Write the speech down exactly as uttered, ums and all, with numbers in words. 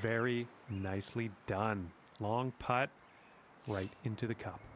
Very nicely done. Long putt right into the cup.